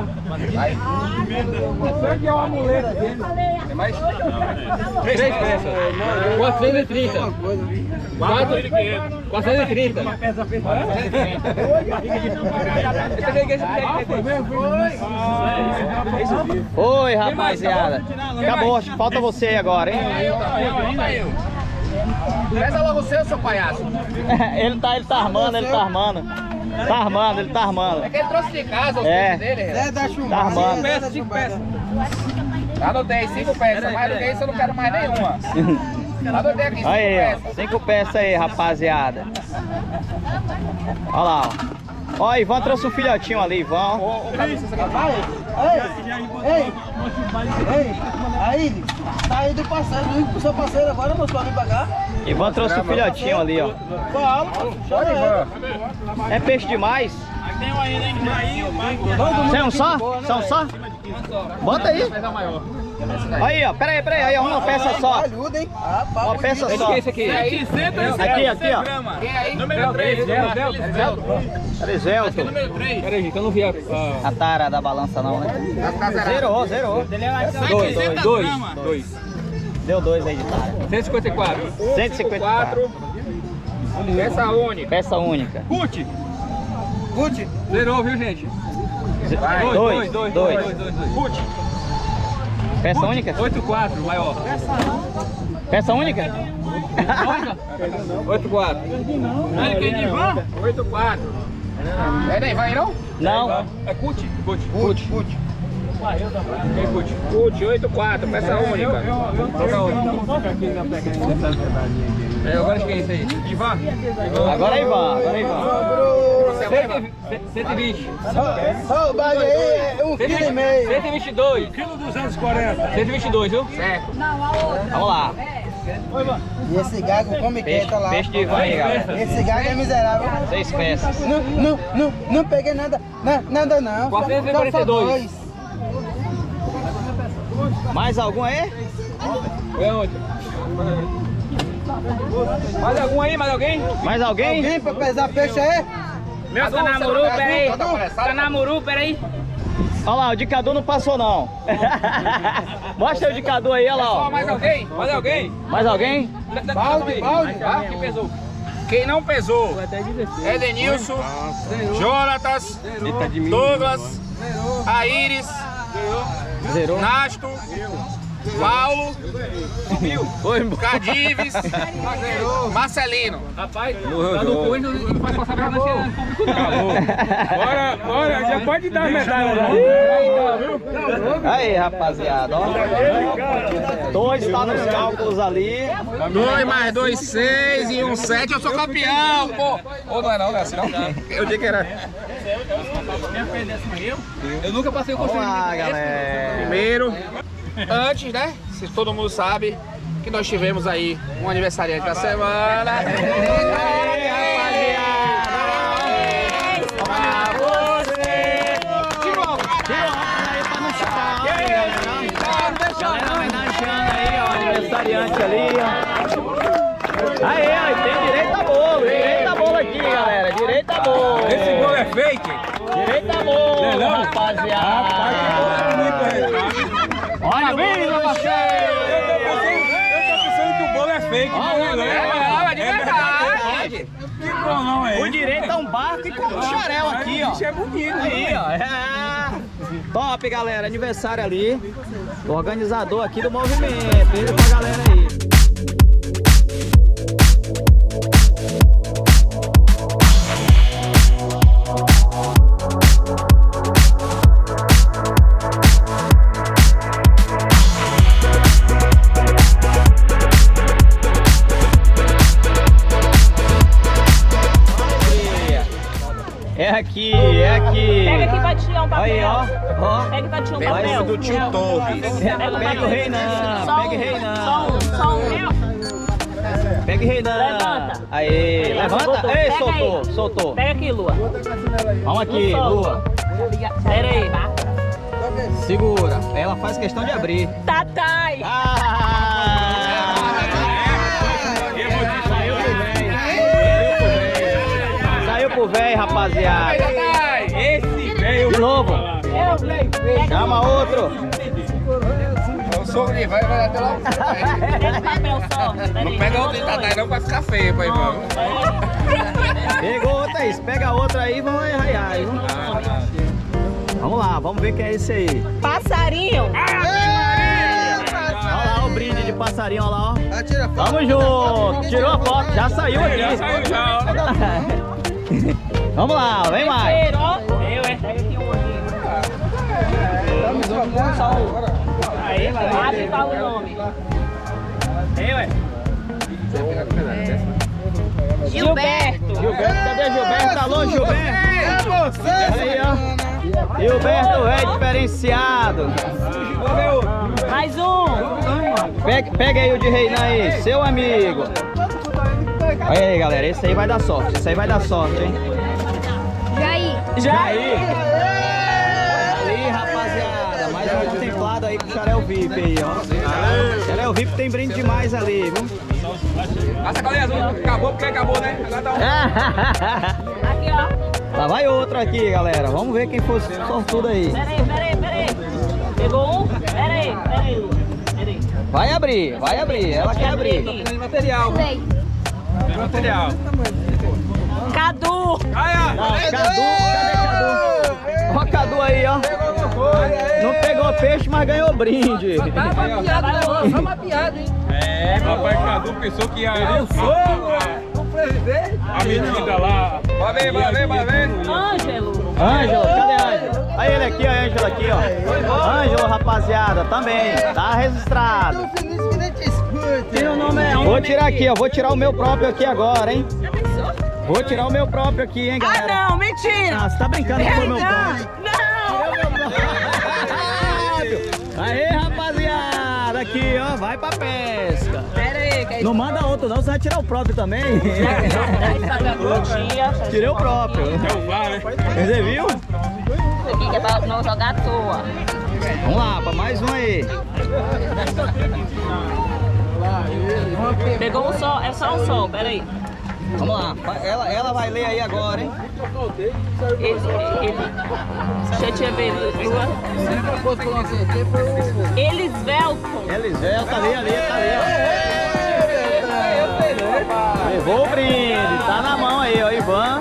Você que é o amuleto dele. Tem mais? Três peças. quatrocentos e trinta. quatrocentos e trinta. Oi, rapaziada. Acabou, acho que falta você aí agora, hein? Pesa logo o seu, seu palhaço. Ele tá, ele tá armando, ele tá armando. Tá armando, ele tá armando. É que ele trouxe de casa os É. peixes dele. É da chumbada. Tá armando. Peças, cinco peças. Anotei cinco peças, mais do que isso eu não quero mais nenhuma. Anotei aqui cinco Aí, ó. peças. Cinco peças aí, rapaziada. Olha lá, ó. Ó, Ivan trouxe um filhotinho ali, Ivan. Ei, ei, ei, aí, tá aí do parceiro, não pro seu parceiro agora, moço, pra vir pagar. Ivan trouxe um filhotinho ali, ó. Fala, Pode, Ivan. É peixe demais? Tem um ainda, hein? Tem um só? São só? Bota aí. Aí, ó, pera aí, pera aí, aí, uma peça só. Uma peça só. Esse aqui. Aqui, aqui, ó. Quem aí? Número três. Cadê Zelto? Número três. Peraí, gente, eu não vi a... A tara da balança não, né? zerado. Zerou, zerou. Dois, dois, dois. Dois. Deu dois aí de tara. cento e cinquenta e quatro. cento e cinquenta e quatro. Peça única. Peça única. Cut. Cut. Zerou, viu, gente? Dois, dois, dois. Cut. Peça única? oito quatro, maior. Peça única? oito quatro. Não, quem de van? oito quatro. É nem vai não? Não. É cut. Cut. Cut. Cut. Quem cut? Cut, oito quatro, peça única. Toca outro. É, agora quem é isso aí? Ivan? Agora é Ivan, agora é Ivan. cento e vinte. Só o bag aí é um quilo e meio. cento e vinte e dois. Quilo duzentos e quarenta. cento e vinte e dois, viu? Certo. Vamos lá. E esse gago come Peixe, quieta lá. peixe de Ivan aí, galera. Esse gago é miserável. Seis peças. Não, não, não, não peguei nada, na, nada não. quatrocentos e quarenta e dois. Só dois. Mais algum aí? Foi aonde? Mais algum aí? Mais alguém? Mais alguém? Alguém pra pesar peixe aí? Meu Canamuru, peraí. Canamuru, peraí. Olha lá, o de Cadu não passou não. Mostra o de Cadu aí, olha lá. Ó. Mais alguém? Mais alguém? Mais alguém? Balde, balde. Ah, que pesou? Quem não pesou? Edenilson, Jonatas, Douglas, Aires, Zerou. Nasto, Paulo, Cadives, Marcelino. Rapaz, tá no cu e não faz passar pra nascer público não. Bora, bora, já pode dar a medalha lá. Aí, rapaziada, ó. Dois tá nos cálculos ali. Dois mais dois, seis e um sete, eu sou campeão, pô. Ou não é não, né? Assim, não? Eu disse que era. Eu nunca passei o Vamos conselho. lá, galera. Primeiro, antes, né? Se todo mundo sabe que nós tivemos aí um aniversariante da semana. Galera homenageando aí, ó, aniversariante ali, ó. Aí, ó, tem direito a bolo, direito a bolo aqui, galera, direito a bolo. Esse bolo é fake? Direito a bolo, Não, rapaziada. Olha o bolo, Eu tô pensando que o bolo é fake. Olha, Não, É, é, de verdade. Que bom não é o esse? direito a um barco e com um xarel aqui, ó. Isso é bonito, Aí, ó. É. Top, galera. Aniversário ali. O organizador aqui do movimento. Beijo pra galera aí. É aqui, é aqui. Pega aqui pra tirar um papel. Aí, ó. Ó. Pega pra tirar um Pega papel. do tio Torres. Pega o Reinan. Só Pega o um, Reinan. só um, só um. Pega o Reinan. Levanta. Aí, levanta. Soltou. Ei, Pega soltou, aí. soltou. Pega aqui, Lua. Vamos aqui, Não solta. Lua. Pera aí. Segura. Ela faz questão de abrir. Tatai. Ah! Saiu pro velho, rapaziada. Esse veio. De novo. Chama outro. O sogro de vai vai até lá. Pega o papel só. Pera Não aí. pega outro de Tatai não pra ficar feio, pai, irmão. Pegou outra aí. Pega outra aí e vamos arraiar, viu? Vamos lá, vamos ver quem é esse aí. Passarinho. Olha lá o brinde de passarinho, olha lá, ó. Tira foto. Vamos junto. Tirou a foto, já saiu aqui. Já saiu já, ó. Vamos lá, vem mais. Cheiro, ó. Eu, é. Pega aqui um aqui. Aí, vai. Abre e fala o nome. Ei, ué. Gilberto. Gilberto, cadê Gilberto? Alô, Gilberto. É você, Aí, ó. Gilberto, velho diferenciado. Mais um. Pega, pega aí o de Reinan aí, seu amigo. Olha aí, galera, esse aí vai dar sorte. Esse aí vai dar sorte, hein? E aí? Jair! Ali, rapaziada, mais um contemplado aí pro Xarel V I P aí, ó. Xarel V I P tem brinde demais ali, viu? A sacolinha azul acabou porque acabou, né? Agora tá um... Aqui, ó. Lá vai outro aqui, galera. Vamos ver quem for sortudo aí. Peraí, peraí, peraí. Pegou um? Peraí, peraí. Peraí. Vai abrir, vai abrir. Ela quer abrir. Tem material. Tem material. Cadu! Aí, ó. Não, Cadu, cadê Cadu? Ó o Cadu aí, ó. Não pegou peixe, mas ganhou brinde. Só uma piada, hein? É, papai Cadu pensou que ia... Eu sou o presidente. A medida lá. Vai ver, vai ver, vai ver. Ângelo! Ângelo, cadê Ângelo? Aí ele aqui, ó, Ângelo aqui, ó. Ângelo, rapaziada, também. Tá registrado. Tô feliz que nem te escuta. Tem o nome é Vou tirar aqui, ó. Vou tirar o meu próprio aqui agora, hein? Vou tirar o meu próprio aqui, hein, galera? Ah, não, mentira! Ah, você tá brincando com o meu próprio. Não! Aê, rapaziada, aqui, ó, vai pra pesca. Pera aí, que aí... Não manda outro não, você vai tirar o próprio também. Tirei o próprio. Você viu? Isso aqui que é pra não jogar à toa. Vamos lá, pra mais um aí. Pegou um só, é só um só, pera aí. Vamos lá, ela, ela vai ler aí agora, hein? Ele, ele... Deixa eu ver, Lua. Elisvelton. Elisvel, tá ali, ali, tá ali, ó. Levou o brinde, tá na mão aí, ó, Ivan.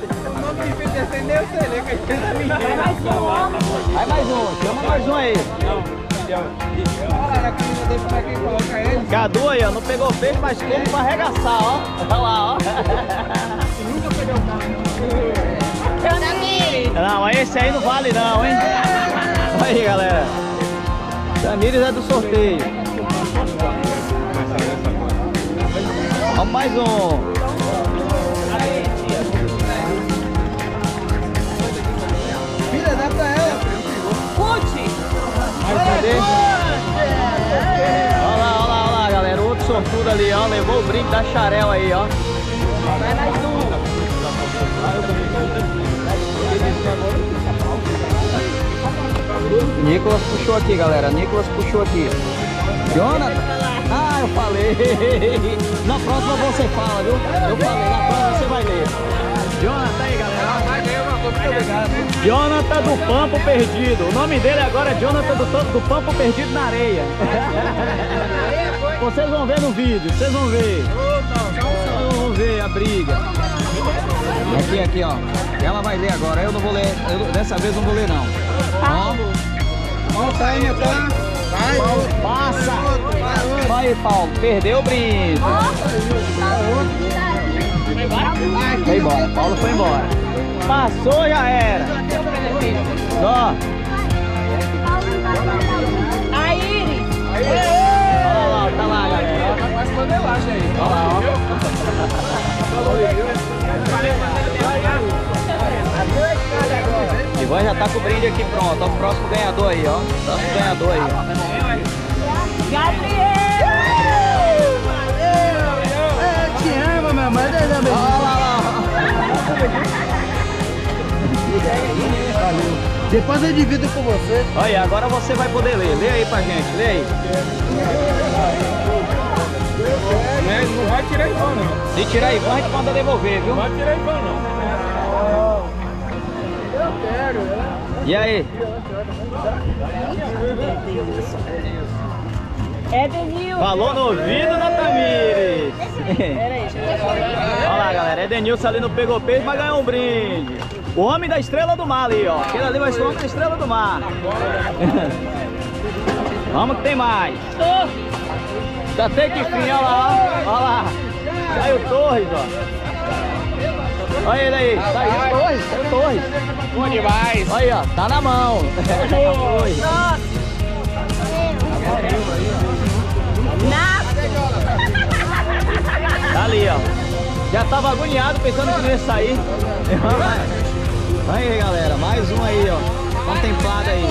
Vai mais um, chama mais um aí. Cadu aí, ó, não pegou peixe, mas como pra arregaçar, ó. Olha lá, ó. Não, mas esse aí não vale não, hein? Aí, galera. Tamires é do sorteio. Vamos mais um. Filha, dá pra ela. Pute! Cadê? Olha lá, olha lá, olha lá, galera. Outro sortudo ali, ó. Levou o brinde da Xarel aí, ó. Vai mais um. Nicolas puxou aqui, galera. Nicolas puxou aqui. Jonathan? Ah, eu falei. Na próxima você fala, viu? Eu falei, na próxima você vai ler. Jonathan aí, galera. Jonathan do Pampo Perdido. O nome dele agora é Jonathan do, do Pampo Perdido na Areia. Vocês vão ver no vídeo, vocês vão ver. Vocês vão ver a briga. Aqui, aqui, ó. Ela vai ler agora. Eu não vou ler. Eu, dessa vez não vou ler, não. Ó. Ó, tá aí, tá? Vai, Paulo, passa! Vai, aí, Paulo. Perdeu o brinde. Foi embora. Paulo foi embora. Passou, já era. Ó. A Iris. Olha lá, tá lá, galera. Mas panelagem aí. Olha lá, ó. Ivan já tá com o brinde aqui pronto. Ó, o próximo ganhador aí, ó. O próximo ganhador aí, ó. Gabriel! Eu te amo, meu mãe. Olha lá, lá. Depois eu divido com você. Olha, agora você vai poder ler. Lê aí pra gente, lê aí. Não vai tirar Ivan, não. Se tirar Ivan, a gente manda devolver, viu? Não vai tirar Ivan, não. Eu quero, né? E aí? Edenil. Falou no ouvido da Tamires. Pera aí, deixa eu ver. Olha lá, galera. Edenilson ali não pegou peixe, mas ganhou um brinde. O homem da estrela do mar ali, ó. Aquele ali vai ser o homem da estrela do mar. Vamos que tem mais. Já tem que fim, olha lá, ó. Olha lá. Saiu Torres, ó. Olha ele aí. Saiu Torres, saiu Torres. Bom demais. Olha aí, ó. Tá na mão. Torres. Tá ali, ó. Já tava agoniado pensando que não ia sair. Aí, galera, mais um aí, ó. Contemplado aí.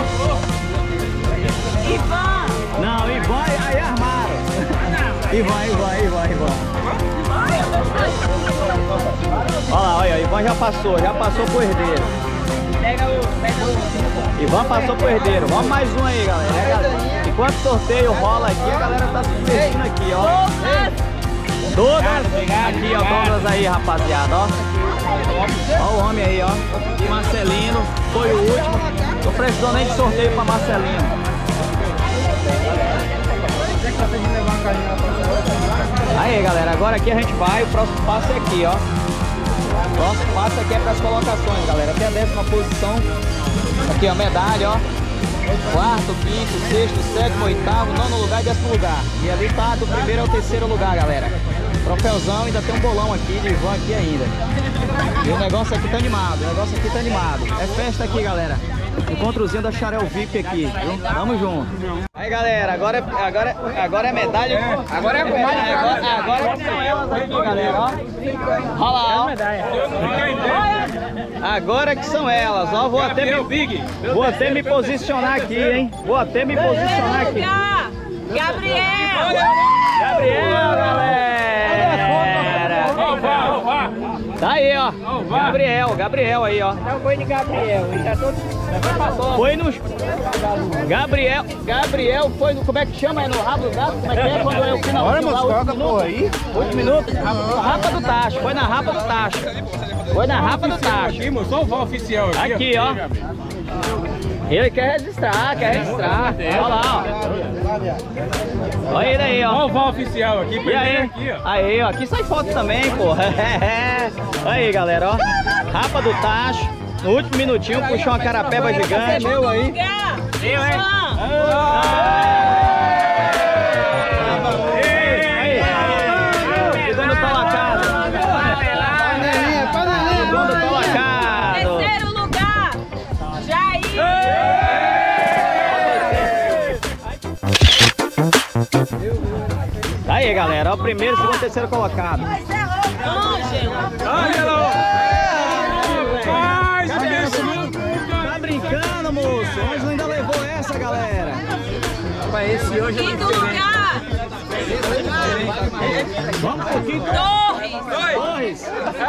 Ivan! Não, Ivan, aí armaram. Ivan, Ivan, Ivan, Ivan. Olha lá, olha, Ivan já passou, já passou pro herdeiro. Ivan passou pro herdeiro. Vamos mais um aí, galera. Enquanto o sorteio rola aqui, a galera tá se divertindo aqui, ó. Douglas, aqui, ó, Douglas aí, rapaziada, ó. Ó o homem aí, ó. E Marcelino foi o último. Não precisou nem de sorteio pra Marcelino. Aí, galera, agora aqui a gente vai. O próximo passo é aqui, ó. O próximo passo aqui é para as colocações, galera. Até a décima posição. Aqui, ó, medalha, ó. Quarto, quinto, sexto, sétimo, oitavo, nono lugar e décimo lugar. E ali tá do primeiro ao terceiro lugar, galera. Troféuzão, ainda tem um bolão aqui de Ivan aqui ainda. E o negócio aqui tá animado, o negócio aqui tá animado. É festa aqui, galera. Encontrozinho da Xarel V I P aqui, viu? Tamo junto. Aí, galera, agora, agora, agora é medalha. Agora é medalha. Agora, agora são elas aqui, galera, ó. Olha lá, ó. Agora que são elas, ó. Vou até me, vou até me posicionar aqui, hein? Vou até me posicionar aqui. Gabriel! Gabriel, galera! Tá aí, ó. Gabriel, Gabriel aí, ó. Não foi de Gabriel, ele tá todo... Foi nos... Gabriel, Gabriel foi no... Como é que chama? É no rabo do gato? Como é que é quando é o final? Olha, moço, coloca porra aí. oito minutos? Rapa do tacho, foi na rapa do tacho. Foi na rapa do tacho. Aqui, moço, só o vó oficial aqui. Aqui, ó. Ele quer registrar, quer registrar. Olha lá, ó. Olha ele aí, ó. Olha o vó oficial aqui. E aí? Aqui, ó. Aí, ó. Aqui sai foto também, pô. Aí, galera, ó. Rapa do tacho. No último minutinho, puxou uma carapeba gigante. Meu aí. Eu, hein? Segundo colocado. Segundo colocado. Terceiro lugar. Jair. Aí, galera, ó. Primeiro, segundo, terceiro colocado. Ângela. Ângela. Tá brincando, moço? Ângela ainda levou essa, galera. Esse hoje Quinto lugar. Vamos pro quinto. Torres. Torres.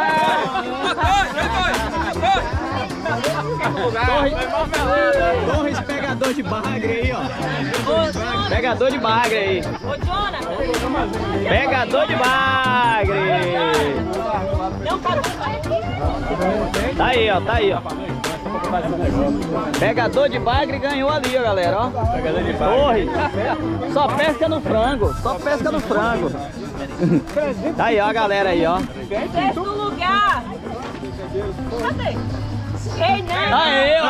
Torres. Torres, pegador de bagre aí, ó. Pegador de bagre aí. Ô, Jonathan. Pegador de bagre. Não, tá Tá aí, ó, tá aí, ó. Pegador de bagre ganhou ali, ó, galera, ó. Pegador de bagre. Torres. Só pesca no frango, só pesca no frango. Tá aí, ó, a galera aí, ó. Sexto lugar. Cadê? Reinaldo. Aê, ó.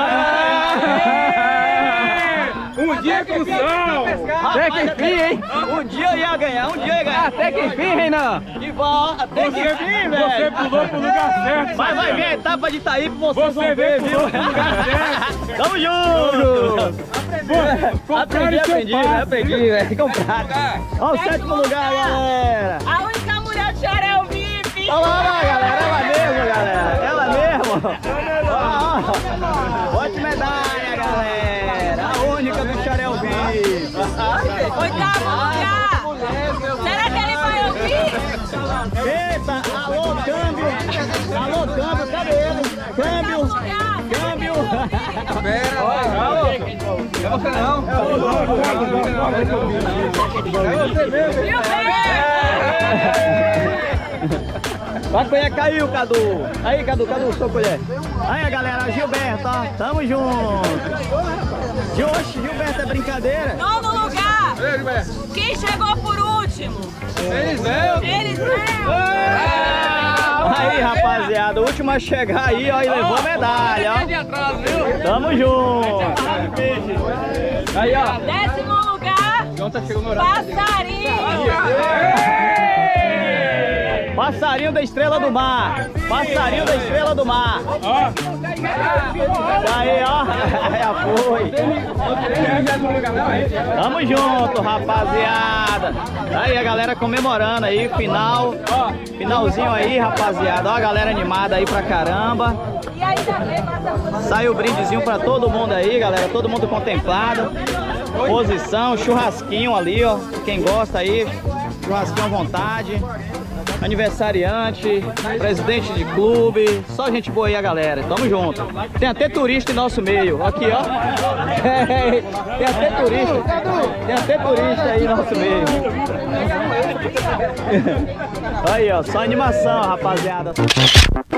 Um dia com sol! Até que enfim, hein? Um dia eu ia ganhar, um dia eu ia ganhar. Até que enfim, Renan. E vó, até que enfim, velho. Você pulou pro lugar certo. Mas vai ver a etapa de Itaí pra vocês Você vão ver, viu? pulou pro lugar certo. Tamo junto! Aprendi, aprendi, aprendi, velho. Comprado. Ó, o sétimo lugar, galera. A única mulher de Xarel V I P. Olha lá, galera. Ela mesmo, galera. Ela mesmo. Ó, ó. Bote medalha, galera. A única do Xarel V I P. Oitavo lugar. Será que ele vai ouvir? Eita, alô, câmbio. Alô, câmbio, cadê ele? Câmbio. Câmbio. Pera, Alô. é você não. É você mesmo. A colher caiu, Cadu. Aí, Cadu, Cadu, sua colher. Aí, galera, Gilberto, ó. Tamo junto. Oxe, Gilberto, é brincadeira? Nono lugar. Quem chegou por último? Eliseu. Eliseu. Aí, rapaziada, o último a chegar aí, ó, e levou a medalha, ó. Tamo junto. Aí, ó. Décimo lugar. Passarinho. Passarinho da Estrela do Mar. Passarinho da Estrela do Mar. Aí, ó. Já foi. Tamo junto, rapaziada. Aí a galera comemorando aí, final. Finalzinho aí, rapaziada. Ó a galera animada aí pra caramba. E aí também passa. Sai o brindezinho pra todo mundo aí, galera. Todo mundo contemplado. Posição, churrasquinho ali, ó. Quem gosta aí. churrasquinho à vontade. Aniversariante, presidente de clube, só gente boa aí a galera, tamo junto. Tem até turista em nosso meio, aqui ó. Tem até turista, tem até turista aí em nosso meio. Aí ó, só animação, rapaziada.